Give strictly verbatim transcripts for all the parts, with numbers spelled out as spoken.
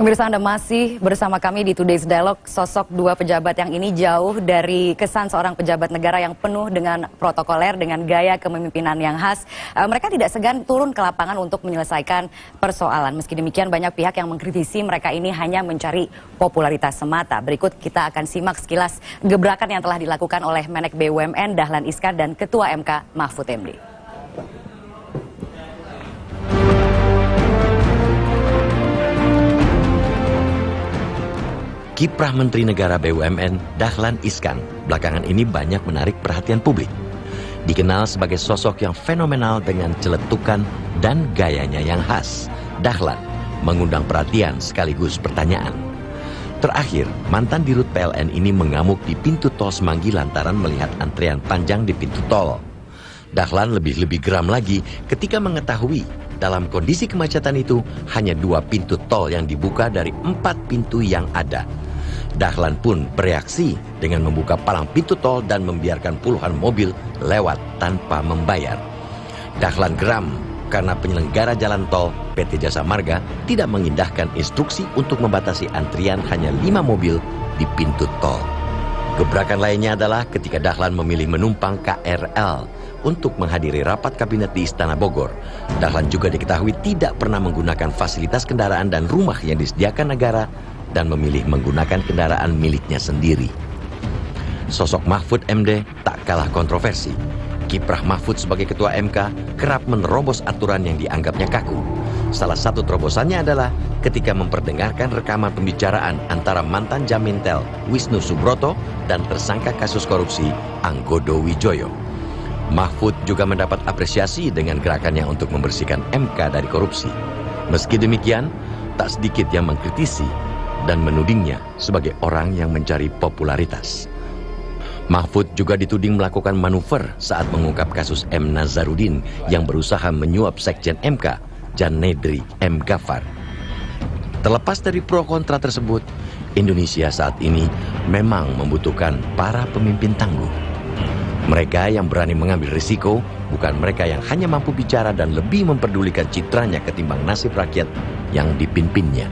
Pemirsa, Anda masih bersama kami di Today's Dialogue. Sosok dua pejabat yang ini jauh dari kesan seorang pejabat negara yang penuh dengan protokoler, dengan gaya kepemimpinan yang khas. Uh, mereka tidak segan turun ke lapangan untuk menyelesaikan persoalan. Meski demikian, banyak pihak yang mengkritisi mereka ini hanya mencari popularitas semata. Berikut kita akan simak sekilas gebrakan yang telah dilakukan oleh Menek B U M N Dahlan Iskan dan Ketua M K Mahfud M D. Kiprah Menteri Negara B U M N Dahlan Iskan belakangan ini banyak menarik perhatian publik. Dikenal sebagai sosok yang fenomenal dengan celetukan dan gayanya yang khas, Dahlan mengundang perhatian sekaligus pertanyaan. Terakhir, mantan dirut P L N ini mengamuk di pintu tol Semanggi lantaran melihat antrean panjang di pintu tol. Dahlan lebih-lebih geram lagi ketika mengetahui dalam kondisi kemacetan itu hanya dua pintu tol yang dibuka dari empat pintu yang ada. Dahlan pun bereaksi dengan membuka palang pintu tol dan membiarkan puluhan mobil lewat tanpa membayar. Dahlan geram karena penyelenggara jalan tol P T Jasa Marga tidak mengindahkan instruksi untuk membatasi antrian hanya lima mobil di pintu tol. Gebrakan lainnya adalah ketika Dahlan memilih menumpang K R L untuk menghadiri rapat kabinet di Istana Bogor. Dahlan juga diketahui tidak pernah menggunakan fasilitas kendaraan dan rumah yang disediakan negara dan memilih menggunakan kendaraan miliknya sendiri. Sosok Mahfud M D tak kalah kontroversi. Kiprah Mahfud sebagai Ketua M K kerap menerobos aturan yang dianggapnya kaku. Salah satu terobosannya adalah ketika memperdengarkan rekaman pembicaraan antara mantan Jamintel Wisnu Subroto dan tersangka kasus korupsi Anggodo Wijoyo. Mahfud juga mendapat apresiasi dengan gerakannya untuk membersihkan M K dari korupsi. Meski demikian, tak sedikit yang mengkritisi dan menudingnya sebagai orang yang mencari popularitas. Mahfud juga dituding melakukan manuver saat mengungkap kasus M. Nazarudin yang berusaha menyuap Sekjen M K, Jan Nedri M. Ghaffar. Terlepas dari pro kontra tersebut, Indonesia saat ini memang membutuhkan para pemimpin tangguh. Mereka yang berani mengambil risiko, bukan mereka yang hanya mampu bicara dan lebih memperdulikan citranya ketimbang nasib rakyat yang dipimpinnya.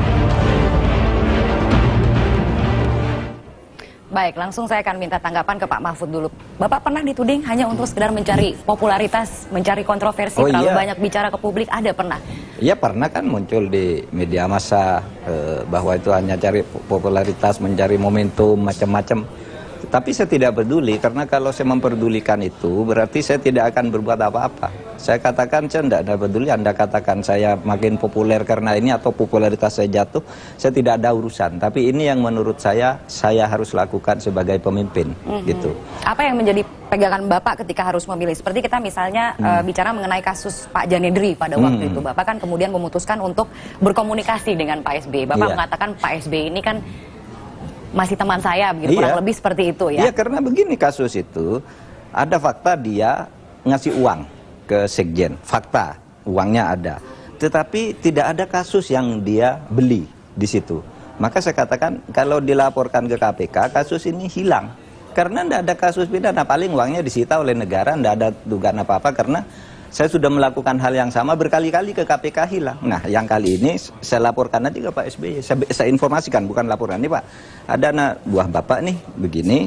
Baik, langsung saya akan minta tanggapan ke Pak Mahfud dulu. Bapak pernah dituding hanya untuk sekedar mencari popularitas, mencari kontroversi, oh, terlalu iya. banyak bicara ke publik, ada pernah? Iya pernah kan muncul di media massa eh, bahwa itu hanya cari popularitas, mencari momentum, macam-macam. Tapi saya tidak peduli, karena kalau saya memperdulikan itu berarti saya tidak akan berbuat apa-apa. Saya katakan saya tidak ada peduli, Anda katakan saya makin populer karena ini atau popularitas saya jatuh, saya tidak ada urusan. Tapi ini yang menurut saya, saya harus lakukan sebagai pemimpin. Mm-hmm. Gitu. Apa yang menjadi pegangan Bapak ketika harus memilih? Seperti kita misalnya mm. uh, bicara mengenai kasus Pak Jan Nedri pada mm. waktu itu. Bapak kan kemudian memutuskan untuk berkomunikasi dengan Pak S B. Bapak yeah. mengatakan Pak S B ini kan masih teman saya, begitu, kurang iya. lebih seperti itu ya. Iya, karena begini kasus itu, ada fakta dia ngasih uang ke Sekjen, fakta uangnya ada, tetapi tidak ada kasus yang dia beli di situ. Maka saya katakan kalau dilaporkan ke K P K, kasus ini hilang karena tidak ada kasus pidana, paling uangnya disita oleh negara, tidak ada dugaan apa-apa karena saya sudah melakukan hal yang sama berkali-kali ke K P K hilang. Nah, yang kali ini saya laporkan aja ke Pak S B Y. Saya, saya informasikan, bukan laporan. Nih Pak, ada anak buah Bapak nih, begini,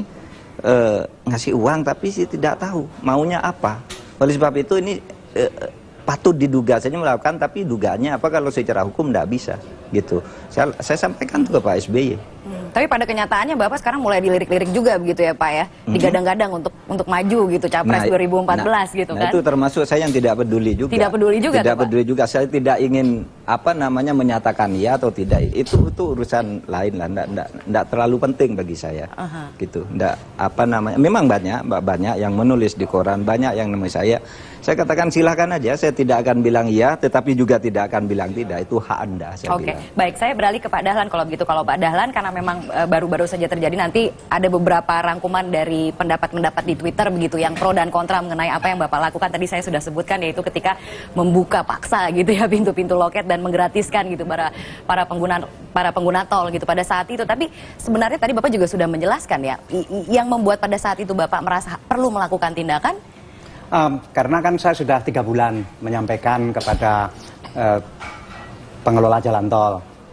eh, ngasih uang tapi sih tidak tahu maunya apa. Oleh sebab itu ini eh, patut diduga saja melakukan, tapi dugaannya apa kalau secara hukum tidak bisa. Gitu. Saya, saya sampaikan tuh ke Pak S B Y. Hmm, tapi pada kenyataannya Bapak sekarang mulai dilirik-lirik juga begitu ya Pak ya, digadang-gadang untuk untuk maju gitu Capres nah, dua ribu empat belas nah, gitu kan. Nah itu termasuk saya yang tidak peduli juga. Tidak peduli juga. Tidak tuh, peduli Pak? juga. Saya tidak ingin apa namanya menyatakan ya atau tidak. Itu itu urusan lain lah. Nggak, nggak, nggak terlalu penting bagi saya. Uh-huh. Gitu. Nggak apa namanya. Memang banyak banyak yang menulis di koran, banyak yang nemui saya. Saya katakan silahkan aja. Saya tidak akan bilang iya, tetapi juga tidak akan bilang tidak. Itu hak Anda. Oke. Okay. Baik, saya beralih ke Pak Dahlan kalau begitu. Kalau Pak Dahlan karena memang baru-baru saja terjadi, nanti ada beberapa rangkuman dari pendapat-pendapat di Twitter begitu yang pro dan kontra mengenai apa yang Bapak lakukan. Tadi saya sudah sebutkan yaitu ketika membuka paksa gitu ya pintu-pintu loket dan menggratiskan gitu para para pengguna para pengguna tol gitu pada saat itu. Tapi sebenarnya tadi Bapak juga sudah menjelaskan ya, yang membuat pada saat itu Bapak merasa perlu melakukan tindakan. Um, karena kan saya sudah tiga bulan menyampaikan kepada uh, pengelola jalan tol,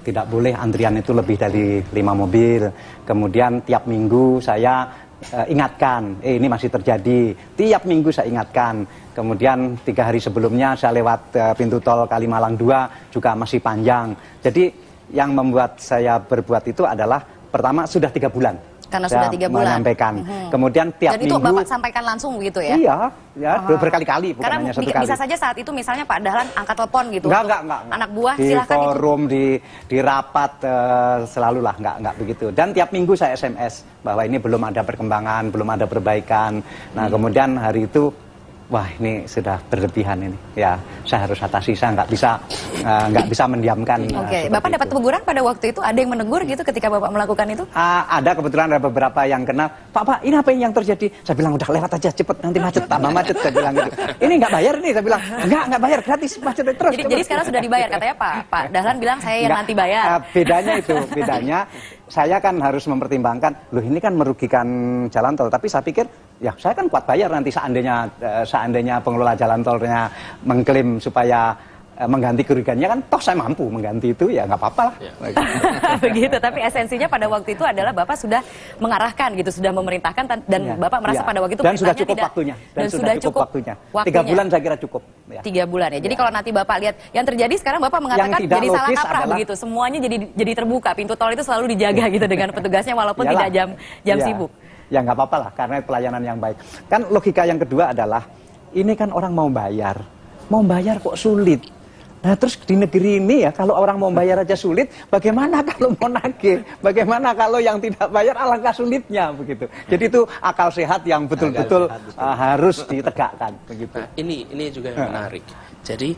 tidak boleh antrian itu lebih dari lima mobil. Kemudian tiap minggu saya uh, ingatkan, eh ini masih terjadi. Tiap minggu saya ingatkan. Kemudian tiga hari sebelumnya saya lewat uh, pintu tol Kalimalang dua juga masih panjang. Jadi yang membuat saya berbuat itu adalah pertama sudah tiga bulan. Karena sudah tiga bulan. Menyampaikan. Hmm. Kemudian tiap Dan itu minggu. Bapak sampaikan langsung begitu ya? Iya, ya Ah. berkali-kali, bukan Karena hanya satu bi- kali. bisa saja saat itu misalnya Pak Dahlan angkat telepon gitu. Enggak, untuk enggak, enggak, enggak. Anak buah Di silakan itu. forum, di, di rapat, uh, selalu lah, enggak, enggak begitu. Dan tiap minggu saya S M S bahwa ini belum ada perkembangan, belum ada perbaikan. Nah, hmm. kemudian hari itu, wah ini sudah berlebihan ini. Ya, saya harus atasi, saya nggak bisa uh, nggak bisa mendiamkan. Oke, okay. uh, Bapak dapat teguran pada waktu itu? Ada yang menegur gitu ketika Bapak melakukan itu? Uh, ada kebetulan ada beberapa yang kenal. Pak, Pak, ini apa yang terjadi? Saya bilang udah lewat aja, cepet nanti macet, tambah macet. Saya bilang gitu. Ini nggak bayar nih, saya bilang nggak nggak bayar, gratis macet terus. Jadi, jadi sekarang sudah dibayar katanya Pak Pak Dahlan bilang saya yang Nggak, nanti bayar. Uh, bedanya itu, bedanya saya kan harus mempertimbangkan, loh ini kan merugikan jalan tol, tapi saya pikir ya saya kan kuat bayar nanti seandainya uh, seandainya pengelola jalan tolnya mengklaim supaya uh, mengganti kerugiannya kan toh saya mampu mengganti itu ya nggak apa-apa lah. Ya. Begitu, tapi esensinya pada waktu itu adalah Bapak sudah mengarahkan gitu, sudah memerintahkan dan Ya, Bapak merasa ya. pada waktu itu dan sudah cukup tidak, waktunya dan, dan sudah cukup, cukup waktunya. waktunya. Tiga bulan saya kira cukup. Ya. Tiga bulan ya. Jadi ya. Kalau nanti Bapak lihat yang terjadi sekarang Bapak mengatakan jadi salah kaprah adalah, begitu. Semuanya jadi jadi terbuka. Pintu tol itu selalu dijaga gitu dengan petugasnya walaupun Yalah. tidak jam jam ya. sibuk. Ya nggak apa-apa lah karena pelayanan yang baik. Kan logika yang kedua adalah ini kan orang mau bayar, mau bayar kok sulit. Nah terus di negeri ini ya kalau orang mau bayar aja sulit, bagaimana kalau mau nagih? Bagaimana kalau yang tidak bayar alangkah sulitnya begitu. Jadi itu akal sehat yang betul-betul uh, harus ditegakkan begitu. Nah, ini ini juga yang menarik. Jadi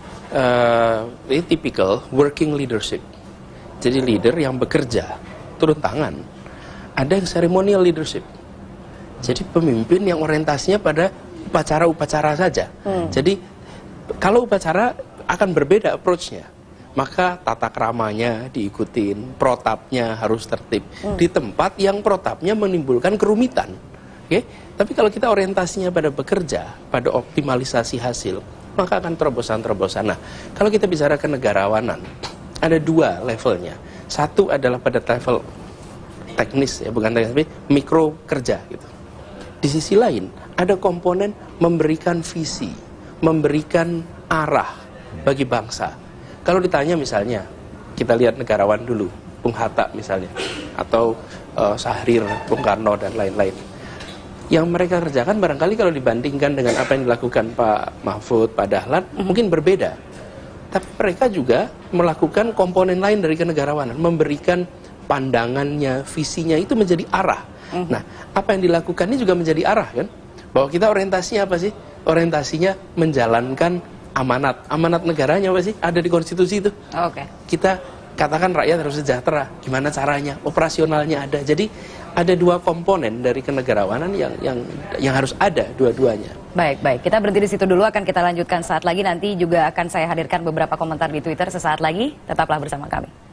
uh, ini typical working leadership. Jadi leader yang bekerja turun tangan. Ada yang ceremonial leadership. Jadi pemimpin yang orientasinya pada upacara-upacara saja. Hmm. Jadi kalau upacara akan berbeda approach-nya. Maka tata keramanya diikutin, protapnya harus tertib. Hmm. Di tempat yang protapnya menimbulkan kerumitan. Oke? Okay? Tapi kalau kita orientasinya pada bekerja, pada optimalisasi hasil, maka akan terobosan-terobosan. Nah, kalau kita bicara kenegarawanan, ada dua levelnya. Satu adalah pada level teknis, ya bukan teknis, tapi mikro kerja gitu. Di sisi lain, ada komponen memberikan visi, memberikan arah bagi bangsa. Kalau ditanya misalnya, kita lihat negarawan dulu, Bung Hatta misalnya, atau uh, Syahrir, Bung Karno, dan lain-lain. Yang mereka kerjakan barangkali kalau dibandingkan dengan apa yang dilakukan Pak Mahfud, Pak Dahlan, mm-hmm. mungkin berbeda. Tapi mereka juga melakukan komponen lain dari kenegarawanan, memberikan pandangannya, visinya itu menjadi arah. Mm-hmm. Nah, apa yang dilakukan ini juga menjadi arah kan? Bahwa kita orientasinya apa sih? Orientasinya menjalankan amanat. Amanat negaranya apa sih? Ada di konstitusi itu. Oke. Okay. Kita katakan rakyat harus sejahtera. Gimana caranya? Operasionalnya ada. Jadi ada dua komponen dari kenegarawanan yang yang yang harus ada dua-duanya. Baik, baik. Kita berhenti di situ dulu, akan kita lanjutkan saat lagi. Nanti juga akan saya hadirkan beberapa komentar di Twitter sesaat lagi. Tetaplah bersama kami.